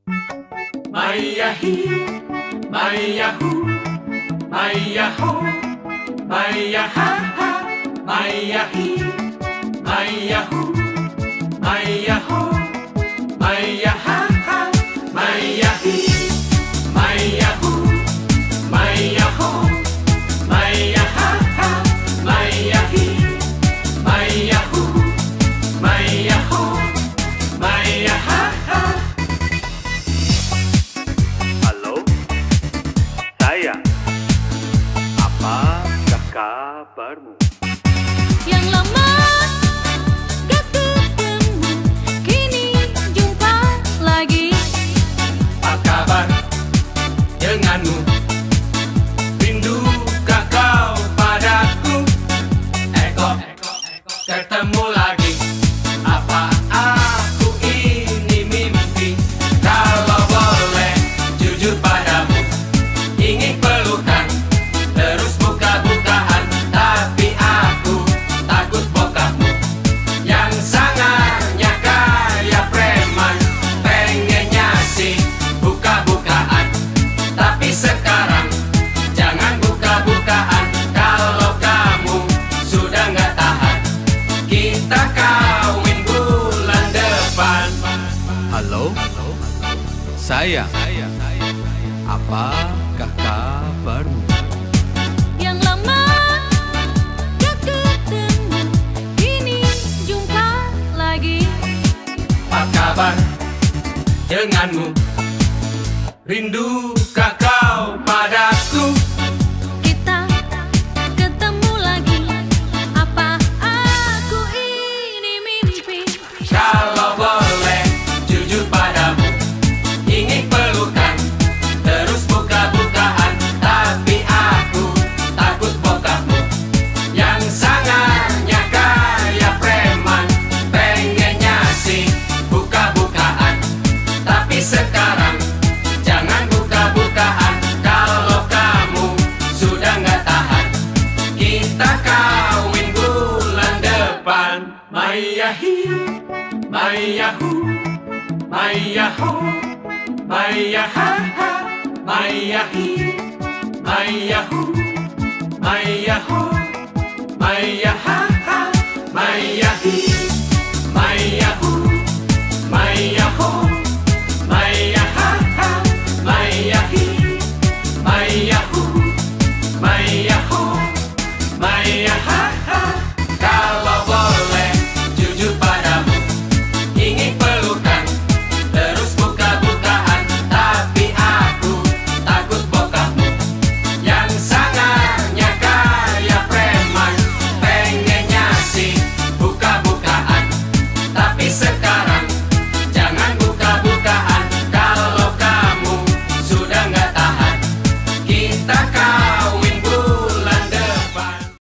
Maya hi, Maya hu, Maya ho, Maya ha ha, Maya hi, Maya hu, Maya ho, Maya ha ha, Maya hi, Maya hu, Maya ho, Maya ha ha, Maya hi, Maya hu, Maya ho, Maya ha ha. Apakah kabarmu? Yang lama gak ketemu, kini jumpa lagi. Apa kabar denganmu? Rindukah kau padaku? Ketemu lagi. Apa aku ini mimpi? Kalau boleh jujur padamu, ingin pelukan terus buka-bukaan, tapi aku takut bokapmu yang sangatnya kaya preman, pengennya sih buka-bukaan. Tapi sekarang jangan buka-bukaan, kalau kamu sudah nggak tahan, kita kawin bulan depan. Halo, sayang. Apakah kabarmu? Yang lama gak ketemu, kini jumpa lagi. Apa kabar denganmu? Rindukah kau padaku? Kita ketemu lagi. Apa aku ini mimpi? Kalau boleh jujur padamu, ingin pelukan terus buka-bukaan, tapi aku takut bokapmu yang sangatnya kaya preman, pengennya sih buka-bukaan. Tapi sekarang jangan buka-bukaan, kalau kamu sudah nggak tahan, kita kawin bulan depan. Maya hi, Maya hu, Maya ho, Maya ha ha, Maya hi, Maya hu, Maya ho, Maya